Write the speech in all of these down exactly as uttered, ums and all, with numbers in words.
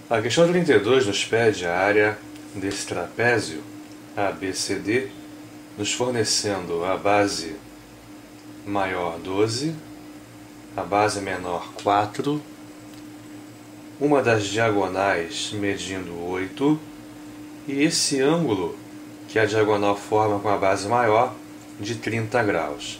A questão trinta e dois nos pede a área desse trapézio A B C D, nos fornecendo a base maior doze, a base menor quatro, uma das diagonais medindo oito, e esse ângulo que a diagonal forma com a base maior de trinta graus.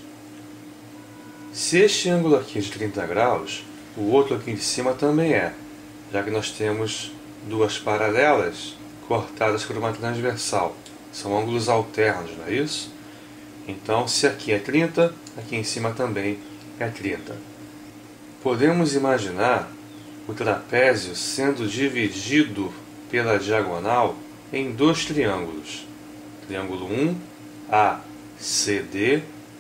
Se este ângulo aqui é de trinta graus, o outro aqui de cima também é, já que nós temos duas paralelas cortadas por uma transversal. São ângulos alternos, não é isso? Então, se aqui é trinta, aqui em cima também é trinta. Podemos imaginar o trapézio sendo dividido pela diagonal em dois triângulos. Triângulo um, A C D,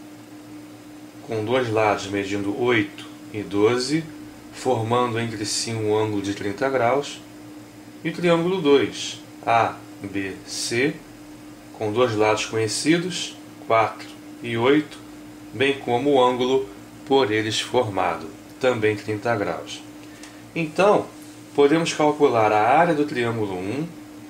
com dois lados medindo oito e doze, formando entre si um ângulo de trinta graus, e o triângulo dois, A B C, com dois lados conhecidos, quatro e oito, bem como o ângulo por eles formado, também trinta graus. Então, podemos calcular a área do triângulo um,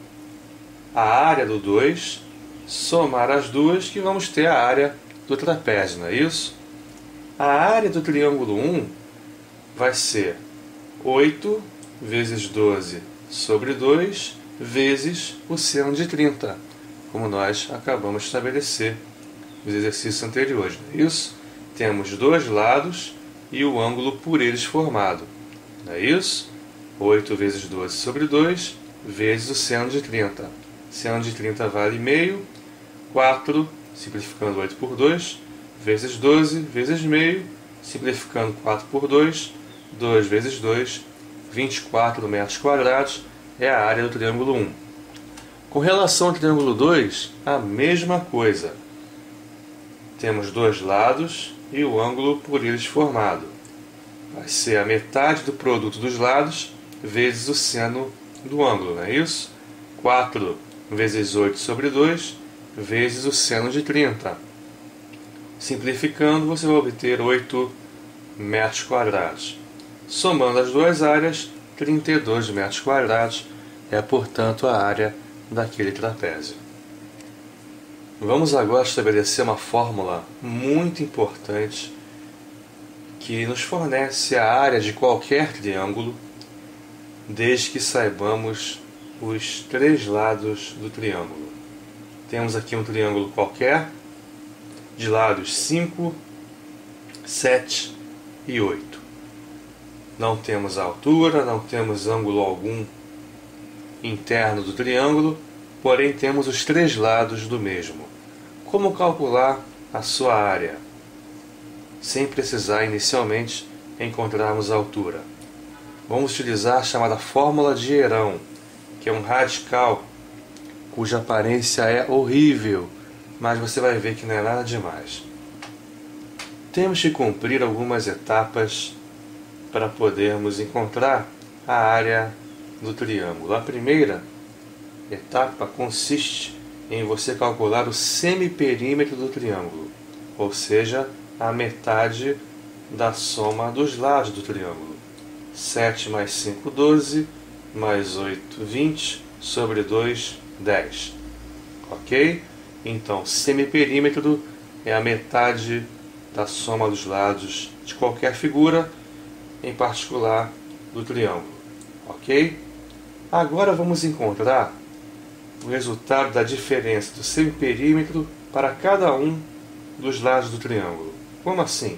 a área do dois, somar as duas que vamos ter a área do trapézio, não é isso? A área do triângulo um vai ser oito vezes doze sobre dois vezes o seno de trinta, como nós acabamos de estabelecer nos exercícios anteriores, não é isso? Temos dois lados e o ângulo por eles formado, não é isso? oito vezes doze sobre dois vezes o seno de trinta. Seno de trinta vale meio, quatro, simplificando oito por dois, vezes doze, vezes meio, simplificando quatro por dois, dois vezes dois, vinte e quatro metros quadrados é a área do triângulo um. Com relação ao triângulo dois, a mesma coisa. Temos dois lados e o ângulo por eles formado. Vai ser a metade do produto dos lados vezes o seno do ângulo, não é isso? quatro vezes oito sobre dois vezes o seno de trinta. Simplificando, você vai obter oito metros quadrados. Somando as duas áreas, trinta e dois metros quadrados é, portanto, a área daquele trapézio. Vamos agora estabelecer uma fórmula muito importante que nos fornece a área de qualquer triângulo, desde que saibamos os três lados do triângulo. Temos aqui um triângulo qualquer, de lados cinco, sete e oito. Não temos altura, não temos ângulo algum interno do triângulo, porém temos os três lados do mesmo. Como calcular a sua área, sem precisar inicialmente encontrarmos a altura? Vamos utilizar a chamada fórmula de Herão, que é um radical cuja aparência é horrível, mas você vai ver que não é nada demais. Temos que cumprir algumas etapas para podermos encontrar a área do triângulo. A primeira etapa consiste em você calcular o semiperímetro do triângulo, ou seja, a metade da soma dos lados do triângulo. sete mais cinco, doze, mais oito, vinte, sobre dois, dez. Ok? Então, semiperímetro é a metade da soma dos lados de qualquer figura, em particular do triângulo. Ok? Agora vamos encontrar o resultado da diferença do semiperímetro para cada um dos lados do triângulo. Como assim?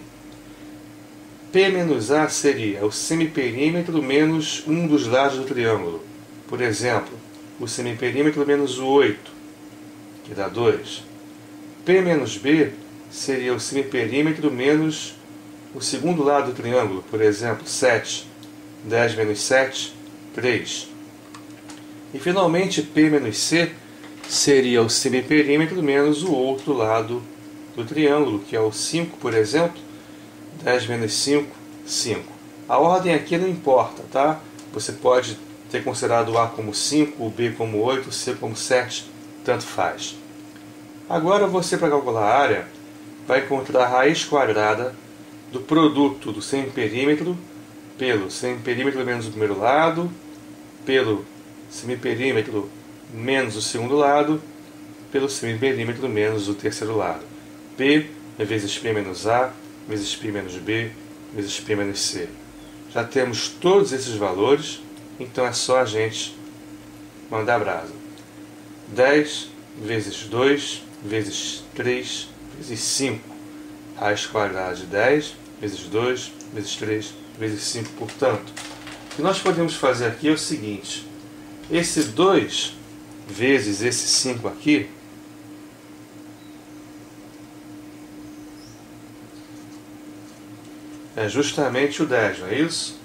P menos A seria o semiperímetro menos um dos lados do triângulo. Por exemplo, o semiperímetro menos o oito, que dá dois. P menos B seria o semiperímetro menos o segundo lado do triângulo, por exemplo, sete. dez menos sete, três. E finalmente P menos C seria o semiperímetro menos o outro lado do triângulo, que é o cinco, por exemplo. dez menos cinco, cinco. A ordem aqui não importa, tá? Você pode ter considerado o A como cinco, o B como oito, o C como sete, tanto faz. Agora você, para calcular a área, vai encontrar a raiz quadrada do produto do semiperímetro pelo semiperímetro menos o primeiro lado, pelo semiperímetro menos o segundo lado, pelo semiperímetro menos o terceiro lado. P vezes P menos A, vezes P menos B, vezes P menos C. Já temos todos esses valores, então é só a gente mandar brasa. dez vezes dois, vezes três, vezes cinco. Raiz quadrada de dez, vezes dois, vezes três, vezes cinco. Portanto, o que nós podemos fazer aqui é o seguinte. Esse dois vezes esse cinco aqui, é justamente o dez, não é isso?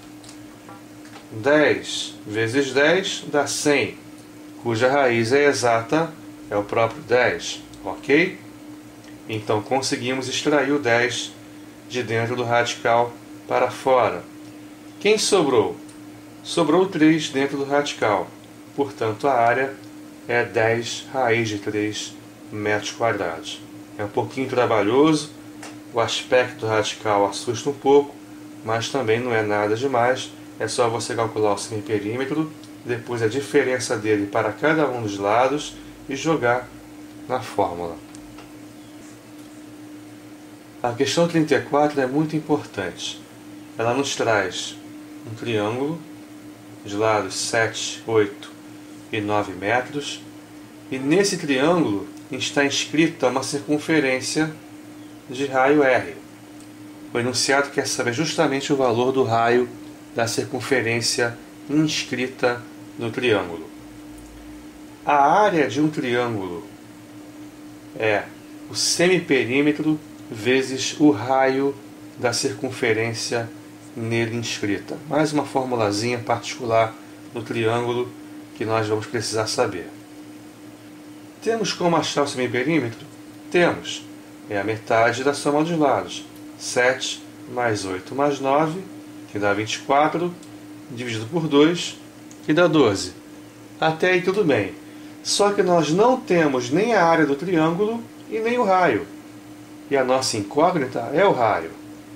dez vezes dez dá cem, cuja raiz é exata, é o próprio dez, ok? Então conseguimos extrair o dez de dentro do radical para fora. Quem sobrou? Sobrou três dentro do radical, portanto a área é dez raiz de três metros quadrados. É um pouquinho trabalhoso, o aspecto radical assusta um pouco, mas também não é nada demais. É só você calcular o semiperímetro, depois a diferença dele para cada um dos lados e jogar na fórmula. A questão trinta e quatro é muito importante. Ela nos traz um triângulo de lados sete, oito e nove metros, e nesse triângulo está inscrita uma circunferência de raio R. O enunciado quer saber justamente o valor do raio da circunferência inscrita no triângulo. A área de um triângulo é o semiperímetro vezes o raio da circunferência nele inscrita. Mais uma formulazinha particular no triângulo que nós vamos precisar saber. Temos como achar o semiperímetro? Temos. É a metade da soma dos lados. sete mais oito mais nove, que dá vinte e quatro, dividido por dois, que dá doze. Até aí tudo bem. Só que nós não temos nem a área do triângulo e nem o raio. E a nossa incógnita é o raio.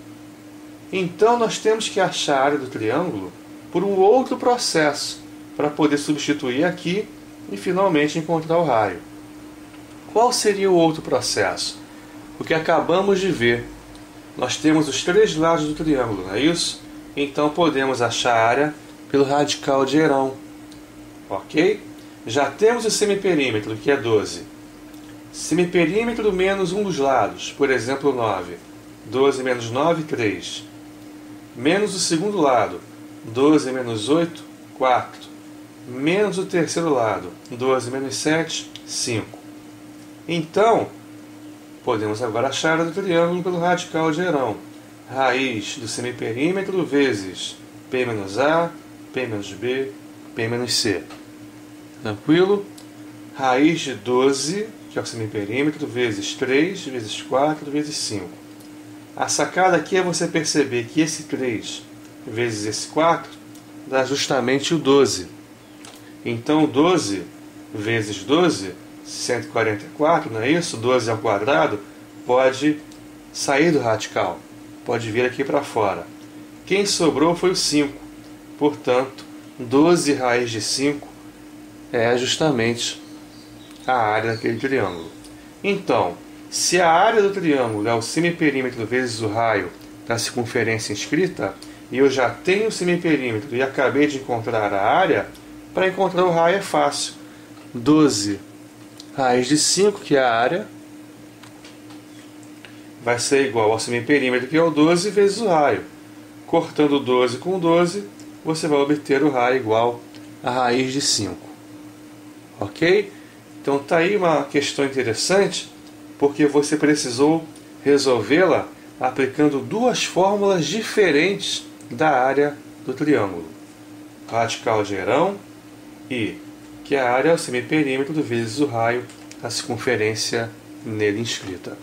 Então nós temos que achar a área do triângulo por um outro processo, para poder substituir aqui e finalmente encontrar o raio. Qual seria o outro processo? O que acabamos de ver. Nós temos os três lados do triângulo, não é isso? Então podemos achar a área pelo radical de Herão. Ok? Já temos o semiperímetro, que é doze. Semiperímetro menos um dos lados, por exemplo, nove. doze menos nove, três. Menos o segundo lado, doze menos oito, quatro. Menos o terceiro lado, doze menos sete, cinco. Então, podemos agora achar a área do triângulo pelo radical de Herão. Raiz do semiperímetro vezes P menos A, P menos B, P menos C. Tranquilo? Raiz de doze, que é o semiperímetro, vezes três, vezes quatro, vezes cinco. A sacada aqui é você perceber que esse três vezes esse quatro dá justamente o doze. Então, doze vezes doze, cento e quarenta e quatro, não é isso? doze ao quadrado pode sair do radical, pode vir aqui para fora. Quem sobrou foi o cinco. Portanto, doze raiz de cinco é justamente a área daquele triângulo. Então, se a área do triângulo é o semiperímetro vezes o raio da circunferência inscrita, e eu já tenho o semiperímetro e acabei de encontrar a área, para encontrar o raio é fácil. doze raiz de cinco, que é a área, vai ser igual ao semiperímetro, que é o doze, vezes o raio. Cortando doze com doze, você vai obter o raio igual a raiz de cinco. Ok? Então está aí uma questão interessante, porque você precisou resolvê-la aplicando duas fórmulas diferentes da área do triângulo. Radical de Herão e que a área é o semiperímetro vezes o raio, a circunferência nele inscrita.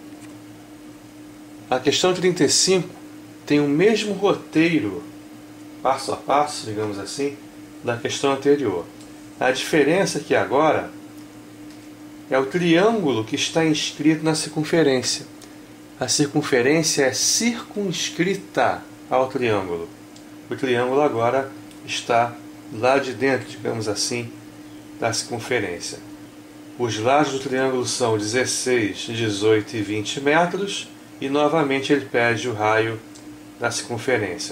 A questão trinta e cinco tem o mesmo roteiro, passo a passo, digamos assim, da questão anterior. A diferença é que agora é o triângulo que está inscrito na circunferência. A circunferência é circunscrita ao triângulo. O triângulo agora está lá de dentro, digamos assim, da circunferência. Os lados do triângulo são dezesseis, dezoito e vinte metros, e novamente ele pede o raio da circunferência.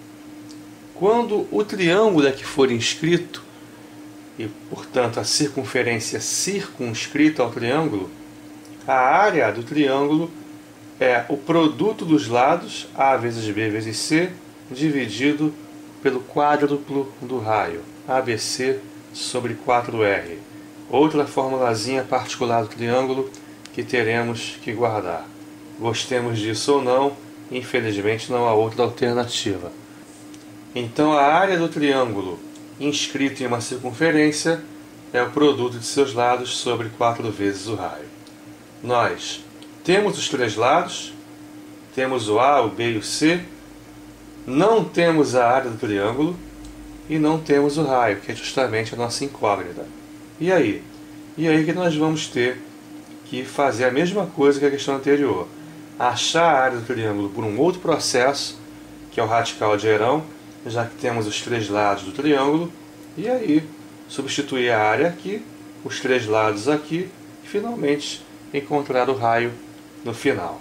Quando o triângulo é que for inscrito, e portanto a circunferência circunscrita ao triângulo, a área do triângulo é o produto dos lados, A vezes B vezes C, dividido pelo quádruplo do raio, A B C sobre quatro R. Outra formulazinha particular do triângulo que teremos que guardar. Gostemos disso ou não, infelizmente não há outra alternativa. Então a área do triângulo inscrito em uma circunferência é o produto de seus lados sobre quatro vezes o raio. Nós temos os três lados, temos o A, o B e o C, não temos a área do triângulo e não temos o raio, que é justamente a nossa incógnita. E aí? E aí que nós vamos ter que fazer a mesma coisa que a questão anterior. Achar a área do triângulo por um outro processo, que é o radical de Heron, já que temos os três lados do triângulo, e aí substituir a área aqui, os três lados aqui, e finalmente encontrar o raio no final.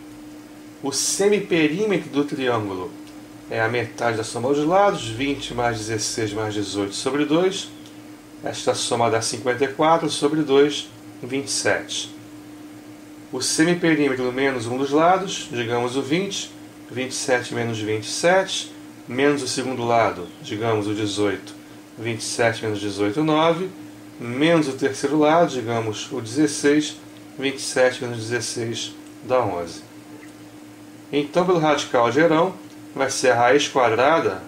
O semiperímetro do triângulo é a metade da soma dos lados, vinte mais dezesseis mais dezoito sobre dois. Esta soma dá cinquenta e quatro sobre dois, vinte e sete. O semiperímetro menos um dos lados, digamos o vinte, vinte e sete menos vinte e sete, menos o segundo lado, digamos o dezoito, vinte e sete menos dezoito, nove, menos o terceiro lado, digamos o dezesseis, vinte e sete menos dezesseis dá onze. Então, pelo radical de Heron, vai ser a raiz quadrada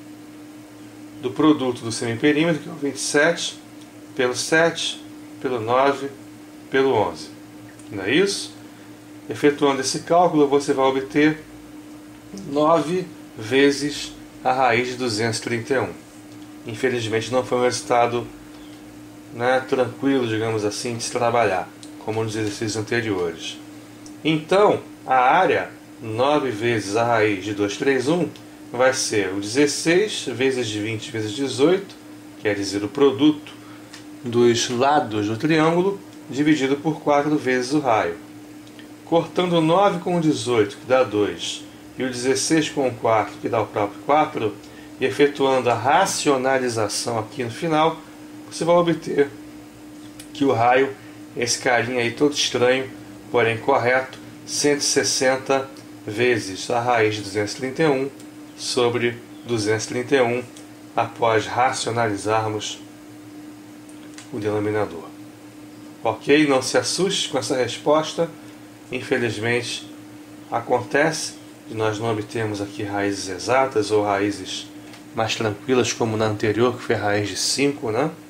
do produto do semiperímetro, que é o vinte e sete, pelo sete, pelo nove, pelo onze. Não é isso? Efetuando esse cálculo, você vai obter nove vezes a raiz de duzentos e trinta e um. Infelizmente não foi um resultado, né, tranquilo, digamos assim, de se trabalhar, como nos exercícios anteriores. Então, a área, nove vezes a raiz de duzentos e trinta e um, vai ser o dezesseis vezes vinte vezes dezoito, quer dizer, o produto dos lados do triângulo, dividido por quatro vezes o raio. Cortando nove com o dezoito, que dá dois, e o dezesseis com o quatro, que dá o próprio quatro, e efetuando a racionalização aqui no final, você vai obter que o raio, esse carinha aí todo estranho, porém correto, cento e sessenta vezes a raiz de duzentos e trinta e um sobre duzentos e trinta e um, após racionalizarmos o denominador. Ok? Não se assuste com essa resposta. Infelizmente, acontece de nós não obtermos aqui raízes exatas ou raízes mais tranquilas, como na anterior, que foi a raiz de cinco, né?